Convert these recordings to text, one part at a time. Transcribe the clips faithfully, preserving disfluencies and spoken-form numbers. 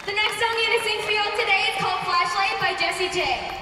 The next song I'm going to sing for you all today is called Flashlight by Jessie J.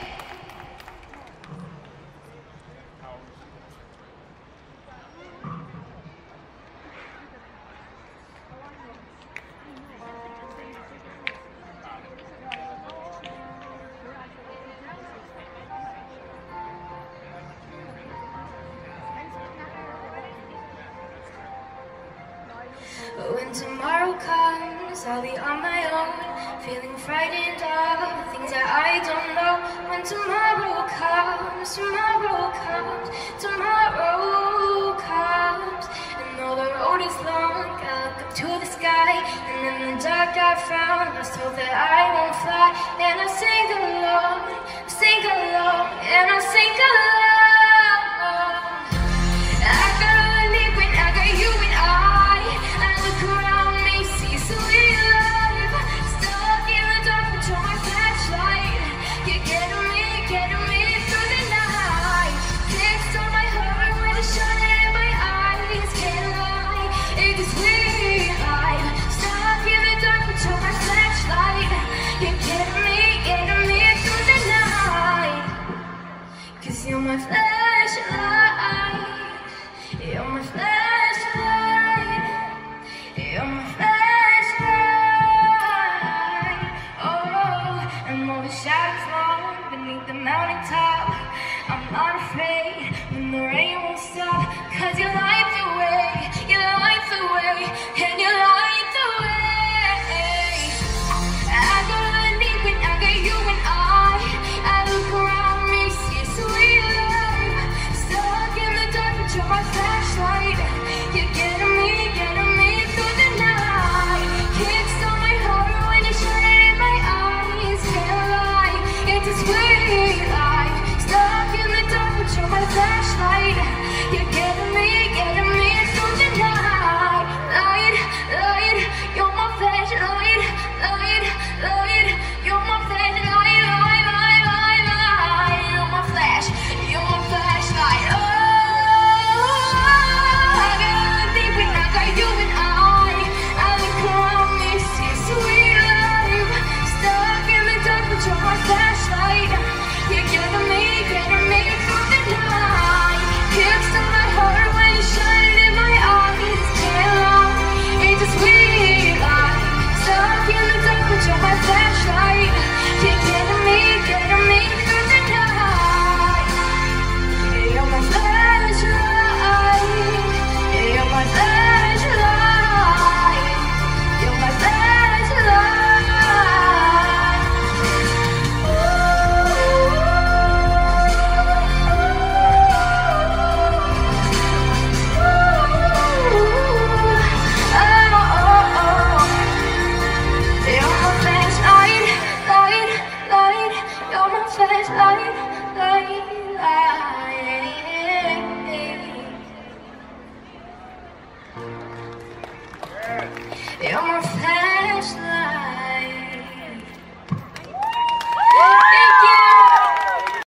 When tomorrow comes, I'll be on my own, feeling frightened of things that I don't know. When tomorrow comes, tomorrow comes, tomorrow comes, and though the road is long, I look up to the sky, and in the dark I found lost hope that I won't fly, and I sing along, I sing along, and I sing along. I got me when I got you and I. You're my flashlight, you're my flashlight, you're my flashlight. Oh, and though the shadows long beneath the mountaintop, I'm not afraid when the rain won't stop, cause you light the way, you light the way, and you light the way. I got a need when I got you and I, I look around me, see a sweet life, stuck in the dark, but you're my flashlight. You're getting me, getting me through the night. Kicks on my heart when you shine it in my eyes. Can't lie, it's a sweet life, stuck in the dark, but you're my flashlight. You're getting me, getting me through the night. Light, light, you're my flashlight. Light, light, you're my flashlight. Light, light, light, light, you're my flash, you're my flashlight. Oh, I got deep when I got you and I. I look around me, see a sweet life, stuck in the dark, but you're my flashlight. You're getting me, getting me through the night. Kicks on my heart when you shine it in my eyes. Can't lie, it's a sweet life, stuck in the dark, but you're my flashlight. You're getting me, getting me through the night. You're my flashlight, you're my flashlight, you're my flashlight. Oh, you're my flashlight, light, light, you're my flashlight, light, light. You're my flashlight.